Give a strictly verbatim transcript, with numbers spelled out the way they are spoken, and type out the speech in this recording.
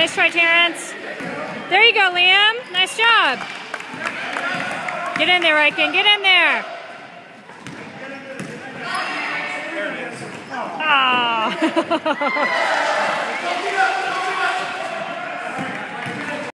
Nice try, Terrence. There you go, Liam. Nice job. Get in there, Ryken. Get in there. There it is. Oh.